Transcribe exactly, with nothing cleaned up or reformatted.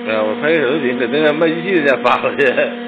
对啊，我拍个小视频，给那个卖机器的家发过去。